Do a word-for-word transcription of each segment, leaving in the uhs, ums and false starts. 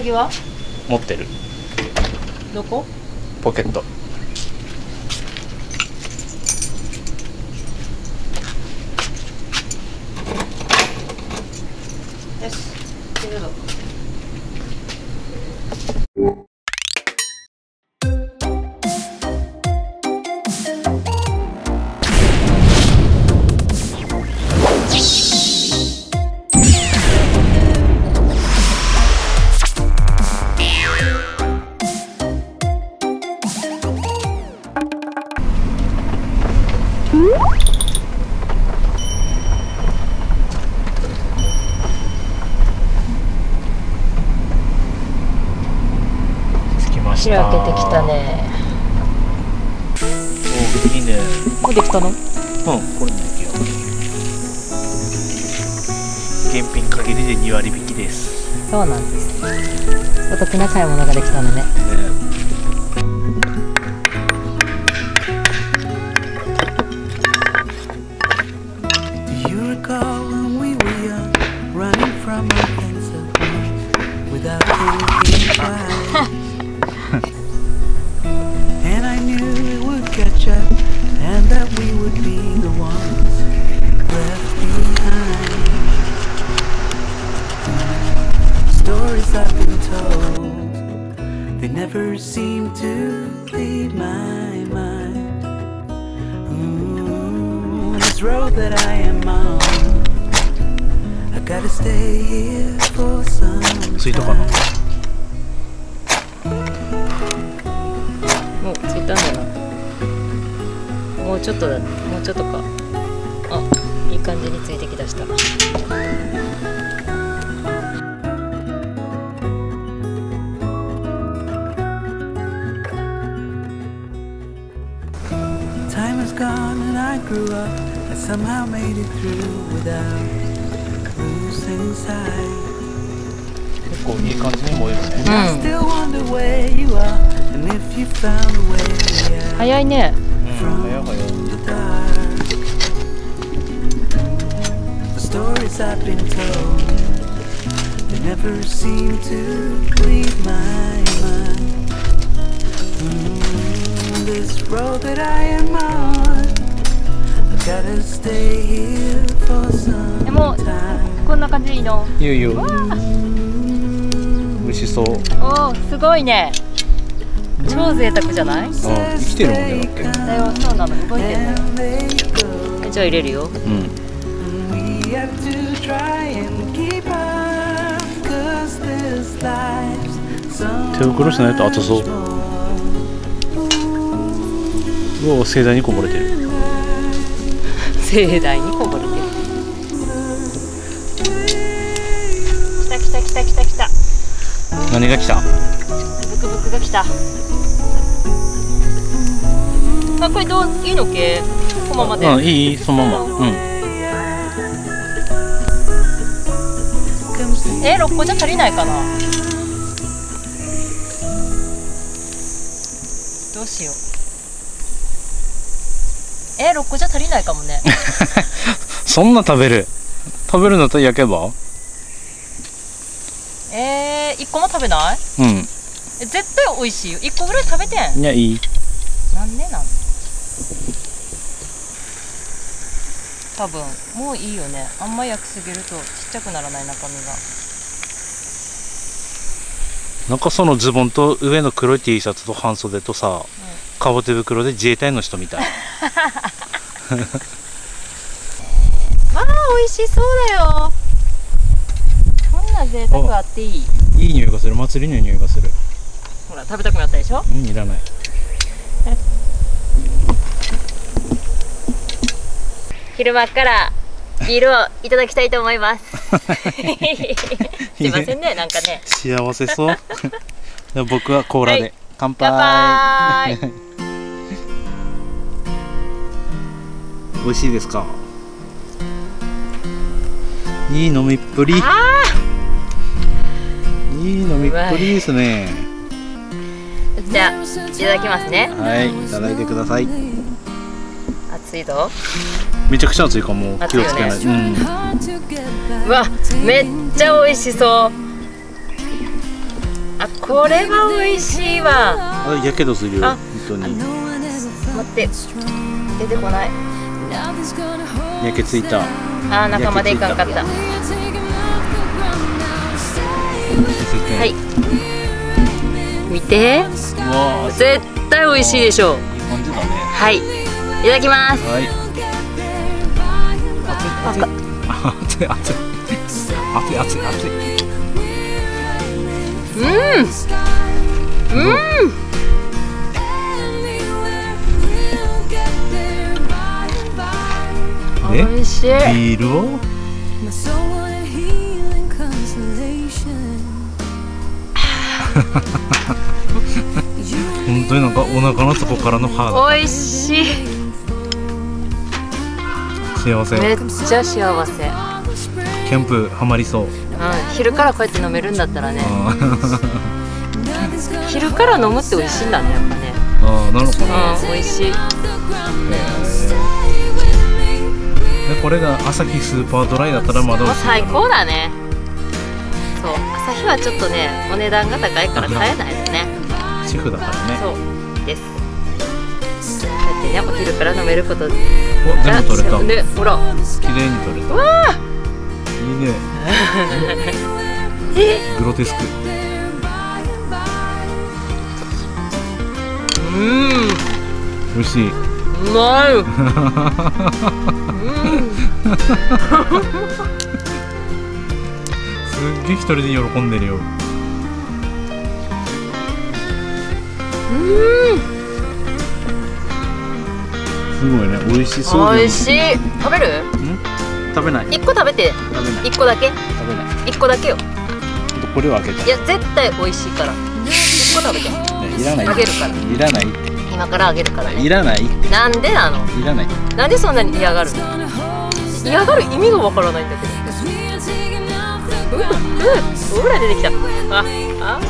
着は持ってる。 どこ？ ポケット。 よし、行けるぞ。開けてきたね。 お、いいね。 これできたの？うん、 これね、現品限りでに割引きです。 そうなんです。お得な買い物ができたのね。 And I knew it would catch up, and that we would be the ones left behind. Stories I've been told, they never seem to leave my mind. Ooh, this road that I am on, I gotta stay here for some time. もう着いたんだな。もうちょっとだ、もうちょっとか。あ、いい感じについてきだした。 Time has gone and I grew up. I somehow made it through without losing sight. 結構いい感じに燃えるね。 うん。I still wonder where you are and if you found a way out. 早いね。 うん、早い早い。 The stories I've been told, they never seem to leave my mind. Mm, this road that I am on, I gotta stay here for some time. こんな感じでいいの？ いいよいいよ。美味しそう。 おお、すごいね。超贅沢じゃない？ あ、生きてるもんね、だって。 だよ、そうなの、動いてるのよ。じゃあ入れるよ。うん。 手袋しないと熱そう。うわ、盛大にこぼれてる。 盛大にこぼれてる。来た来た来た来た来た。 何が来た？ ブクブクが来た。あ、これどういいのけ？このままで。 うん、いい、そのまま。うん。 え、六個じゃ足りないかな。どうしよう。え、六個じゃ足りないかもね。 そんな食べる？食べるんだったら焼けば？ えー、一個も食べない？ うん。 え、絶対美味しいよ。一個ぐらい食べてん。 いや、いい。 なんでなん？多分もういいよね。あんま焼きすぎるとちっちゃくならない、中身が。 なんかそのズボンと上の黒い T シャツと半袖とさ、うん、かぼ手袋で自衛隊の人みたい。 まあ美味しそうだよ。こんな贅沢あっていい。 いい匂いがする。祭りの匂いがする。 ほら、食べたくなったでしょ。 うん、いらない。 昼間からビールをいただきたいと思います。すいませんね、なんかね。 幸せそう。じゃ僕はコーラで、はい、乾杯。 乾杯。 美味しいですか。いい飲みっぷり。いい飲みっぷりですね。 じゃあいただきますね。 はい、いただいてください。 熱いぞ。 めちゃくちゃ熱いかも。気をつけない。うん。 うわ、めっちゃ美味しそう。 あ、これは美味しいわ。 あ、やけどするよあ本当に。 待って、出てこない。 やけついた。 あー、仲間でいかんかった。はい見て、 うわー、 絶対美味しいでしょう。 いい感じだね。 はい、いただきます。 はい。熱い熱い熱い熱い熱い熱い熱い。 うんうんで美味しい。 ビールを本当になんかお腹の底からの歯が美味しい。 幸せ。 めっちゃ幸せ。 キャンプハマりそう。 うん、昼からこうやって飲めるんだったらね。 あ昼から飲むって美味しいんだね、やっぱね。 あ、なのかな。 うん、美味しい。 でこれが朝日スーパードライだったらまだもう最高だね。そう、朝日はちょっとね、お値段が高いから買えないですね。 主婦だからね。 そうです。だってね、お昼から飲めること。 お、全部取れた。 ね、ほら。 綺麗に取れた。 わあ。 いいね。 え、 グロテスク。 うん。 美味しい。 うまい。うん。 すっげえ一人で喜んでるよ。 うん。 すごいね、美味しそう。 美味しい。食べる？ ん？食べない。 一個食べて。 食べない。 一個だけ？ 食べない。 一個だけよ。 これを開けた。 いや、絶対美味しいから。一個食べて。 ね、いらない。 あげるから。 いらないって。 今からあげるからね。 いらない。 なんでなの？ いらない。 なんでそんなに嫌がるの？嫌がる意味がわからないんだけど。うう、ほら出てきた。あ、あ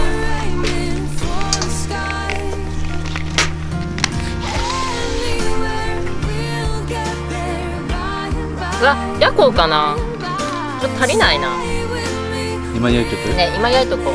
うわ、夜行かな。ちょっと足りないな。 今焼いとく。 ね、今焼いとこう。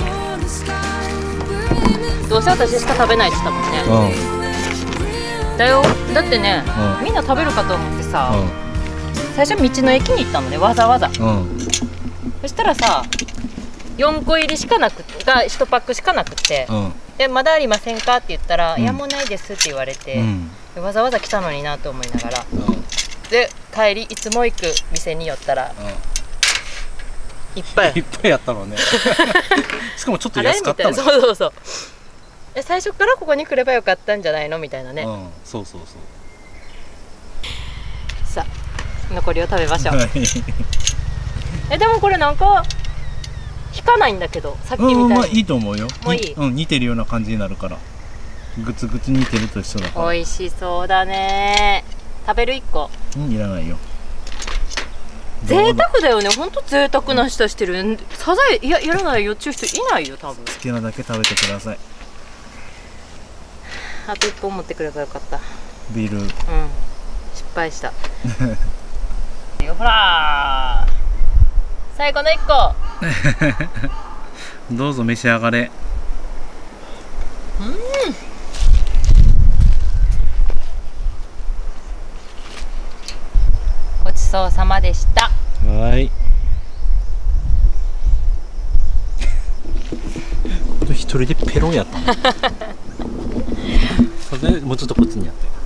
どうせ私しか食べないって言ったもんね。 うん。 だよ。だってね、 うんみんな食べるかと思ってさ、 う最初道の駅に行ったのね、わざわざ。 ん。うん。 そしたらさ、よんこ入りしかなくがいちパックしかなくて、 うん。 でまだありませんかって言ったら、 うんいやもうないですって言われて、 うん。 でわざわざ来たのになと思いながら、 うん。 で帰りいつも行く店に寄ったらいっぱいいっぱいやったのね。しかもちょっとあれ安かみたいな。 ったの。 そうそうそう。え、最初からここに来ればよかったんじゃないのみたいなね。 うん。そうそうそう。 さあ残りを食べましょう。 はい。 え、でもこれなんか引かないんだけど、さっきみたいに。 うん、まあいいと思うよ。 もういいうん、似てるような感じになるから。グツグツ似てると一緒だから。 美味しそうだね。食べるいっこ。 うん、いらないよ。 贅沢だよね。ほんと贅沢な舌してる。サザエいややらないよっちゅう人いないよ多分。 好きなだけ食べてください。 あといっぽん持ってくればよかった。 ビール。 うん。失敗した。ほらー。最後のいっこ。 どうぞ召し上がれ。 うん。ごちそうさまでした。 はい。一人でペロンやったの。それでもうちょっとこっちにやって。